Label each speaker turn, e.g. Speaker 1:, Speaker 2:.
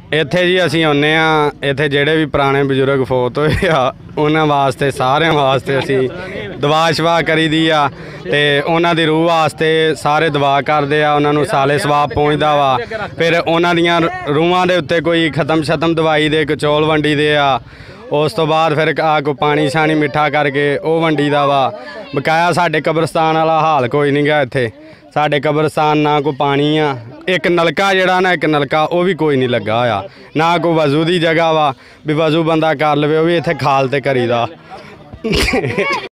Speaker 1: ਇੱਥੇ ਜੀ ਅਸੀਂ ਆਉਂਦੇ ਹਾਂ, ਇੱਥੇ ਜਿਹੜੇ ਵੀ ਪੁਰਾਣੇ ਬਜ਼ੁਰਗ ਫੌਤ ਹੋਏ ਆ ਉਹਨਾਂ ਵਾਸਤੇ, ਸਾਰਿਆਂ ਵਾਸਤੇ ਅਸੀਂ ਦੁਆ ਸ਼ਵਾ ਕਰੀਦੀ ਆ ਤੇ ਉਹਨਾਂ ਦੀ ਰੂਹ ਵਾਸਤੇ ਸਾਰੇ ਦੁਆ ਕਰਦੇ ਆ, ਉਹਨਾਂ ਨੂੰ ਸਾਲੇ ਸਵਾਬ ਪਹੁੰਚਦਾ ਵਾ। ਫਿਰ ਉਹਨਾਂ ਦੀਆਂ ਰੂਹਾਂ ਦੇ ਉੱਤੇ ਕੋਈ ਖਤਮ ਦਵਾਈ ਦੇ ਚੌਲ ਵੰਡੀ ਦੇ ਆ। ਉਸ ਤੋਂ ਬਾਅਦ ਫਿਰ ਆ ਕੋ ਪਾਣੀ ਛਾਣੀ ਮਿੱਠਾ ਕਰਕੇ ਉਹ ਵੰਡੀ ਦਾ ਵਾ। ਬਕਾਇਆ ਸਾਡੇ ਕਬਰਸਤਾਨ ਵਾਲਾ ਹਾਲ ਕੋਈ ਨਹੀਂ ਗਾ। ਇੱਥੇ ਸਾਡੇ ਕਬਰਸਤਾਨ ਨਾ ਕੋਈ ਪਾਣੀ ਆ, ਇੱਕ ਨਲਕਾ ਜਿਹੜਾ ਨਾ, ਇੱਕ ਨਲਕਾ ਉਹ ਵੀ ਕੋਈ ਨਹੀਂ ਲੱਗਾ ਹੋਇਆ, ਨਾ ਕੋਈ ਵਜ਼ੂ ਦੀ ਜਗ੍ਹਾ ਵਾ ਵੀ ਵਜ਼ੂ ਬੰਦਾ ਕਰ ਲਵੇ, ਉਹ ਵੀ ਇੱਥੇ ਖਾਲ ਤੇ ਕਰੀਦਾ।